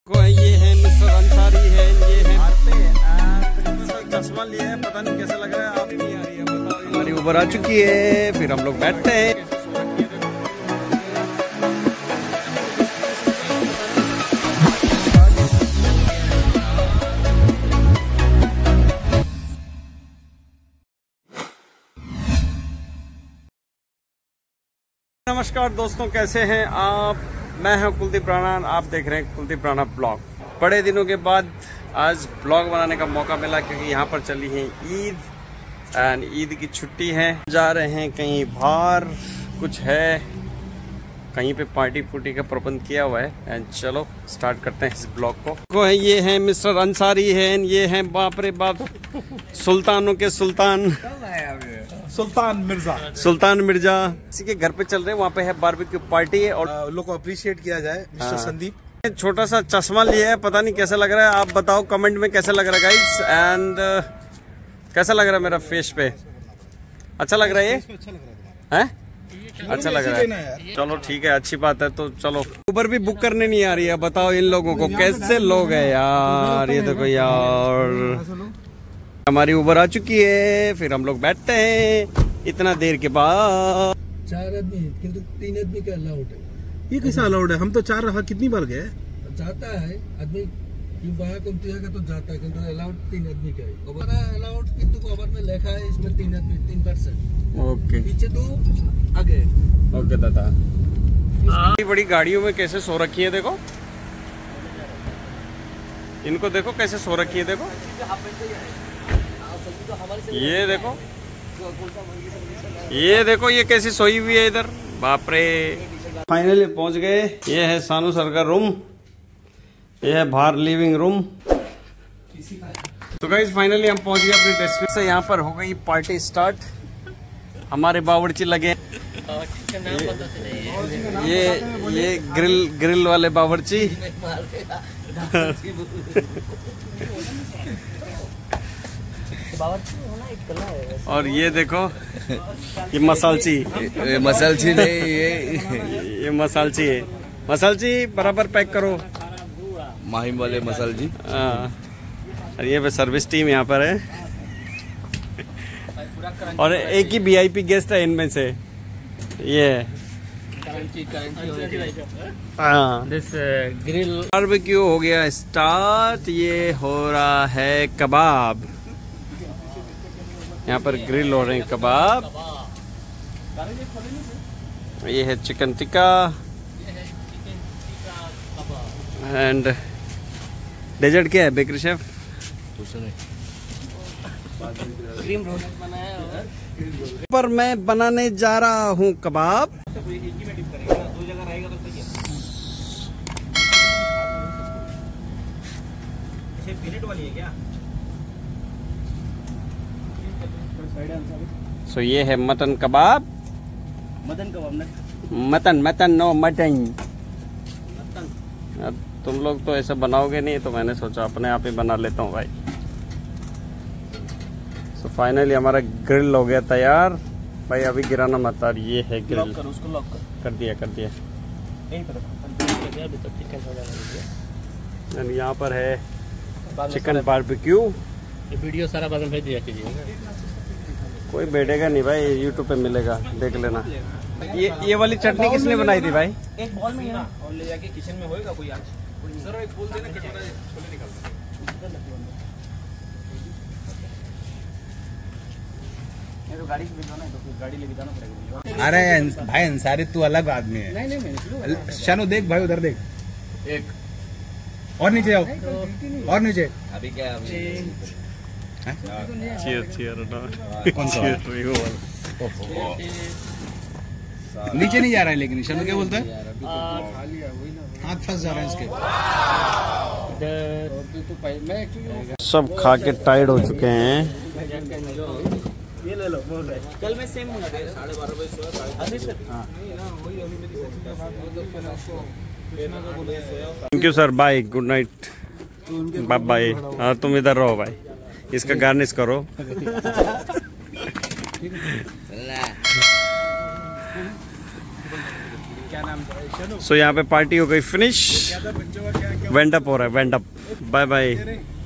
ये है मिस्टर अंसारी है, ये है चश्मा लिए है, पता नहीं कैसा लग रहा है। आप नहीं आ रही है, बताओ। हमारी उबर आ चुकी है, फिर हम लोग बैठते हैं। नमस्कार दोस्तों, कैसे हैं आप? मैं हूं कुलदीप राणा, आप देख रहे हैं कुलदीप राणा ब्लॉग। बड़े दिनों के बाद आज ब्लॉग बनाने का मौका मिला क्योंकि यहाँ पर चली है ईद एंड ईद की छुट्टी है। जा रहे हैं कहीं बाहर, कुछ है, कहीं पे पार्टी पुर्टी का प्रबंध किया हुआ है। एंड चलो स्टार्ट करते हैं इस ब्लॉग को। ये है मिस्टर अंसारी है, ये है बाप रे बाप सुल्तानों के सुल्तान सुल्तान मिर्जा। किसी के घर पे चल रहे हैं, वहाँ पे है बारबेक्यू पार्टी है और लोग को अप्रिशिएट किया जाए। मिस्टर संदीप छोटा सा चश्मा लिया है, पता नहीं कैसा लग रहा है। आप बताओ कमेंट में कैसा लग रहा है गाइस। एंड कैसा लग रहा है मेरा फेस पे? अच्छा लग रहा है ये? अच्छा लग रहा है। चलो ठीक है, अच्छी बात है। तो चलो उबर भी बुक करने नहीं आ रही है। बताओ इन लोगों को कैसे लोग है यार। ये देखो यार, हमारी उबर आ चुकी है, फिर हम लोग बैठते हैं इतना देर के बाद। 4 आदमी किंतु 3 आदमी का अलाउड है। ये कैसा अलाउड है? हम तो 4 रहा, कितनी बार गए? जाता है आदमी बाहर को तो जाता है किंतु अलाउड 3 आदमी का है। अलाउड किंतु कवर में लिखा है इसमें 3 आदमी 3%। ओके पीछे 2 आगे। ओके दादा। बड़ी गाड़ियों में कैसे सो रखी है, देखो इनको, देखो कैसे सो रखी है। देखो ये देखो, ये देखो ये कैसी सोई हुई है इधर, बाप रे। फाइनली पहुंच गए। ये है सानू सर का रूम, ये है बाहर लिविंग रूम। तो गाइस फाइनली हम पहुंच गए अपने डेस्टिनेशन से। यहाँ पर हो गई पार्टी स्टार्ट। हमारे बावर्ची लगे, ये ग्रिल वाले बावर्ची। और ये देखो ये मसालची नहीं, ये मसालची है। मसालची बराबर पैक करो, माहिम वाले मसाल जी। और ये पे सर्विस टीम यहाँ पर है और एक ही वीआईपी गेस्ट है इनमें से। ये ग्रिल बारबेक्यू हो गया स्टार्ट। ये हो रहा है कबाब, यहाँ पर ग्रिल हो रहे हैं कबाब। ये है चिकन टिक्का एंड डेजर्ट क्या है बेकरी शेफ? क्रीम रोल बनाया पर मैं बनाने जा रहा हूँ कबाब। सो ये है mutton kebab. Mutton no mutton. तुम लोग तो ऐसा बनाओगे नहीं, तो मैंने सोचा अपने आप ही बना लेता हूँ भाई। सो फाइनली हमारा ग्रिल हो गया तैयार भाई। अभी गिराना मत। ये है ग्रिल, उसको लॉक कर दिया। यहाँ पर है चिकन बारबेक्यू। ये वीडियो सारा बाद में भेज दिया कीजिए। कोई बैठेगा नहीं भाई, यूट्यूब पे मिलेगा, देख लेना। ये वाली चटनी किसने बनाई थी भाई? एक बॉल में है और ले जाके किचन में होएगा कोई आज। सर एक बोल देना कितना छोले निकालता है। तो गाड़ी से भिजवाना है तो फिर गाड़ी लेके जाना पड़ेगा। अरे भाई अंसारी तू अलग आदमी है। नहीं शानू देख भाई, उधर देख। एक और नीचे जाओ, और नीचे। अभी क्या कौन सा नीचे नहीं जा रहा है, लेकिन शानू क्या बोलता है? हाथ फंस जा रहा है इसके। सब खा के टायर्ड हो चुके हैं। ये ले लो, कल मैं सेम मंगा दे 12:30 बजे। Thank you sir, bye, good night, bye bye. हाँ तुम इधर रहो भाई, इसका गार्निश करो। सो यहाँ पे पार्टी हो गई फिनिश। वेंडअप हो रहा है, वेंडअप। Bye bye.